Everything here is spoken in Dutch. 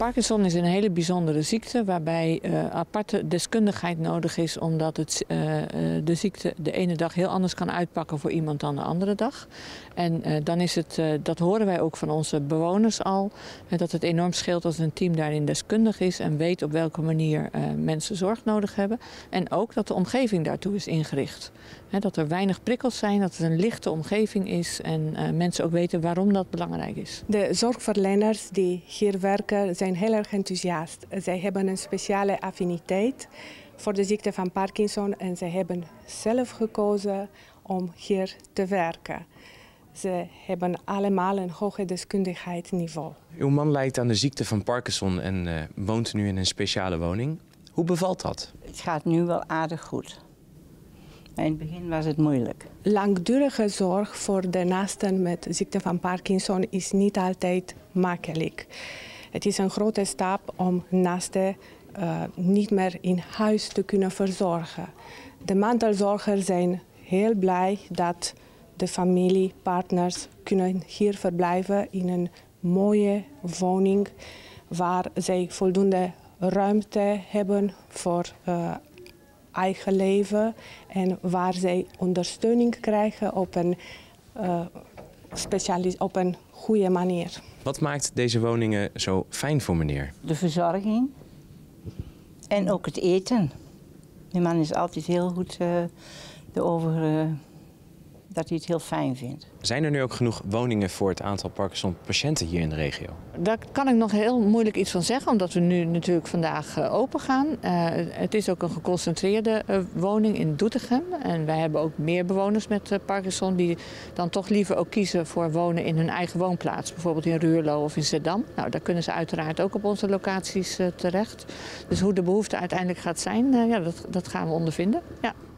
Parkinson is een hele bijzondere ziekte waarbij aparte deskundigheid nodig is, omdat de ziekte de ene dag heel anders kan uitpakken voor iemand dan de andere dag. En dan is het, dat horen wij ook van onze bewoners al, dat het enorm scheelt als een team daarin deskundig is en weet op welke manier mensen zorg nodig hebben. En ook dat de omgeving daartoe is ingericht. Dat er weinig prikkels zijn, dat het een lichte omgeving is en mensen ook weten waarom dat belangrijk is. De zorgverleners die hier werken zijn heel erg enthousiast. Zij hebben een speciale affiniteit voor de ziekte van Parkinson en zij hebben zelf gekozen om hier te werken. Ze hebben allemaal een hoge deskundigheidsniveau. Uw man lijdt aan de ziekte van Parkinson en woont nu in een speciale woning. Hoe bevalt dat? Het gaat nu wel aardig goed. Maar in het begin was het moeilijk. Langdurige zorg voor de naasten met de ziekte van Parkinson is niet altijd makkelijk. Het is een grote stap om naasten niet meer in huis te kunnen verzorgen. De mantelzorgers zijn heel blij dat de familie, partners kunnen hier verblijven in een mooie woning waar zij voldoende ruimte hebben voor eigen leven en waar zij ondersteuning krijgen op een goede manier. Wat maakt deze woningen zo fijn voor meneer? De verzorging en ook het eten. Mijn man is altijd heel goed erover dat hij het heel fijn vindt. Zijn er nu ook genoeg woningen voor het aantal Parkinson-patiënten hier in de regio? Daar kan ik nog heel moeilijk iets van zeggen, omdat we nu natuurlijk vandaag open gaan. Het is ook een geconcentreerde woning in Doetinchem. En wij hebben ook meer bewoners met Parkinson die dan toch liever ook kiezen voor wonen in hun eigen woonplaats. Bijvoorbeeld in Ruurlo of in Zeddam. Nou, daar kunnen ze uiteraard ook op onze locaties terecht. Dus hoe de behoefte uiteindelijk gaat zijn, dat gaan we ondervinden. Ja.